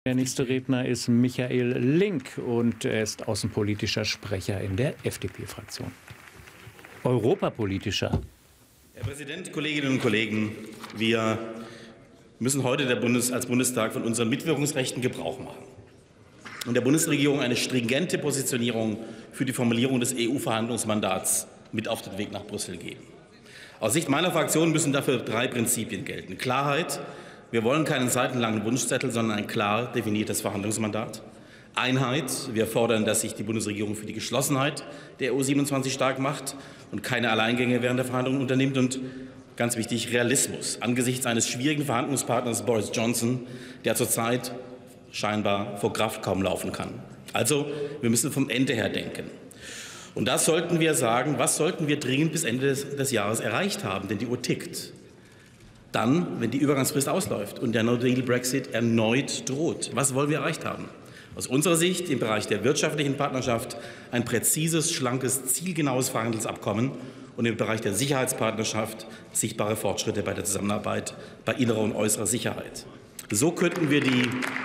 Der nächste Redner ist Michael Link und er ist außenpolitischer Sprecher in der FDP-Fraktion. Europapolitischer. Herr Präsident, Kolleginnen und Kollegen! Wir müssen heute als Bundestag von unseren Mitwirkungsrechten Gebrauch machen und der Bundesregierung eine stringente Positionierung für die Formulierung des EU-Verhandlungsmandats mit auf den Weg nach Brüssel geben. Aus Sicht meiner Fraktion müssen dafür 3 Prinzipien gelten. Klarheit. Wir wollen keinen seitenlangen Wunschzettel, sondern ein klar definiertes Verhandlungsmandat. Einheit. Wir fordern, dass sich die Bundesregierung für die Geschlossenheit der EU27 stark macht und keine Alleingänge während der Verhandlungen unternimmt. Und ganz wichtig, Realismus angesichts eines schwierigen Verhandlungspartners Boris Johnson, der zurzeit scheinbar vor Kraft kaum laufen kann. Also, wir müssen vom Ende her denken. Und das sollten wir sagen, was sollten wir dringend bis Ende des Jahres erreicht haben, denn die Uhr tickt. Dann, wenn die Übergangsfrist ausläuft und der No-Deal-Brexit erneut droht. Was wollen wir erreicht haben? Aus unserer Sicht im Bereich der wirtschaftlichen Partnerschaft ein präzises, schlankes, zielgenaues Freihandelsabkommen und im Bereich der Sicherheitspartnerschaft sichtbare Fortschritte bei der Zusammenarbeit bei innerer und äußerer Sicherheit. So könnten wir die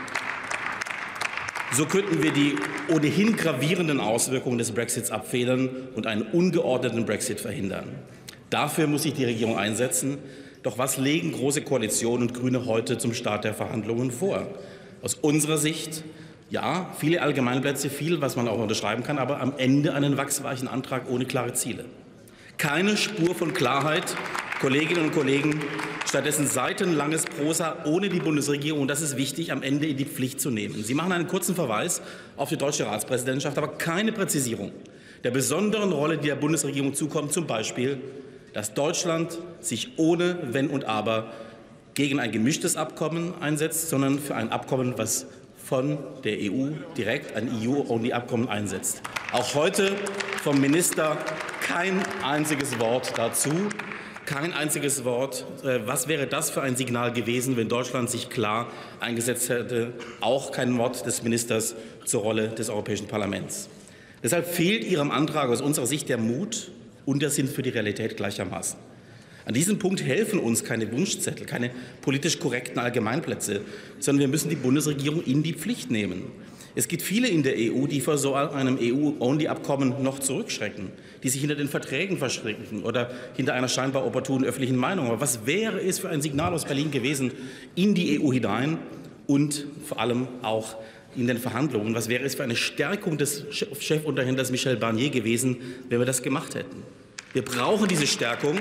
ohnehin gravierenden Auswirkungen des Brexits abfedern und einen ungeordneten Brexit verhindern. Dafür muss sich die Regierung einsetzen. Doch was legen Große Koalition und Grüne heute zum Start der Verhandlungen vor? Aus unserer Sicht, ja, viele Allgemeinplätze, viel, was man auch unterschreiben kann, aber am Ende einen wachsweichen Antrag ohne klare Ziele. Keine Spur von Klarheit, Kolleginnen und Kollegen, stattdessen seitenlanges Prosa ohne die Bundesregierung, und das ist wichtig, am Ende in die Pflicht zu nehmen. Sie machen einen kurzen Verweis auf die deutsche Ratspräsidentschaft, aber keine Präzisierung der besonderen Rolle, die der Bundesregierung zukommt, zum Beispiel, dass Deutschland sich ohne Wenn und Aber gegen ein gemischtes Abkommen einsetzt, sondern für ein Abkommen, was von der EU direkt ein EU-Only-Abkommen einsetzt. Auch heute vom Minister kein einziges Wort dazu. Kein einziges Wort. Was wäre das für ein Signal gewesen, wenn Deutschland sich klar eingesetzt hätte? Auch kein Wort des Ministers zur Rolle des Europäischen Parlaments. Deshalb fehlt Ihrem Antrag aus unserer Sicht der Mut und der Sinn für die Realität gleichermaßen. An diesem Punkt helfen uns keine Wunschzettel, keine politisch korrekten Allgemeinplätze, sondern wir müssen die Bundesregierung in die Pflicht nehmen. Es gibt viele in der EU, die vor so einem EU-Only-Abkommen noch zurückschrecken, die sich hinter den Verträgen verschrecken oder hinter einer scheinbar opportunen öffentlichen Meinung. Aber was wäre es für ein Signal aus Berlin gewesen in die EU hinein und vor allem auch in den Verhandlungen? Was wäre es für eine Stärkung des Chefunterhändlers Michel Barnier gewesen, wenn wir das gemacht hätten? Wir brauchen diese Stärkung,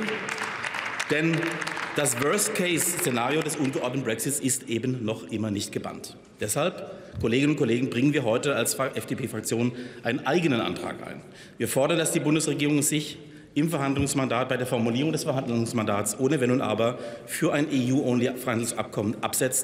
denn das Worst-Case-Szenario des ungeordneten Brexits ist eben noch immer nicht gebannt. Deshalb, Kolleginnen und Kollegen, bringen wir heute als FDP-Fraktion einen eigenen Antrag ein. Wir fordern, dass die Bundesregierung sich im Verhandlungsmandat, bei der Formulierung des Verhandlungsmandats ohne Wenn und Aber für ein EU-Only-Freihandelsabkommen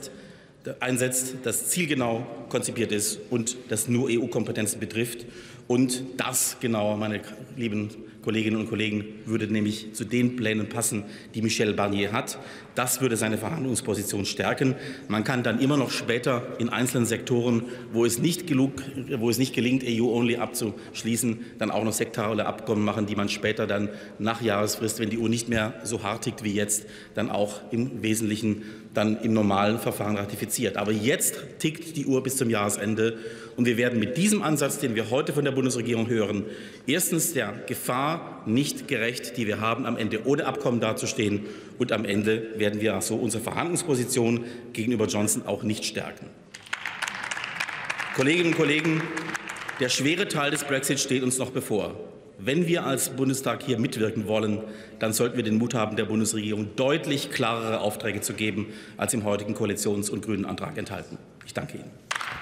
einsetzt, das zielgenau konzipiert ist und das nur EU-Kompetenzen betrifft. Und das genau, meine lieben Kolleginnen und Kollegen, würde nämlich zu den Plänen passen, die Michel Barnier hat. Das würde seine Verhandlungsposition stärken. Man kann dann immer noch später in einzelnen Sektoren, wo es nicht gelingt, EU-only abzuschließen, dann auch noch sektorale Abkommen machen, die man später dann nach Jahresfrist, wenn die Uhr nicht mehr so hart tickt wie jetzt, dann auch im Wesentlichen dann im normalen Verfahren ratifiziert. Aber jetzt tickt die Uhr bis zum Jahresende. Und wir werden mit diesem Ansatz, den wir heute von der Bundesregierung hören, erstens der Gefahr nicht gerecht, die wir haben, am Ende ohne Abkommen dazustehen. Und am Ende werden wir so unsere Verhandlungsposition gegenüber Johnson auch nicht stärken. Kolleginnen und Kollegen, der schwere Teil des Brexit steht uns noch bevor. Wenn wir als Bundestag hier mitwirken wollen, dann sollten wir den Mut haben, der Bundesregierung deutlich klarere Aufträge zu geben, als im heutigen Koalitions- und Grünen Antrag enthalten. Ich danke Ihnen.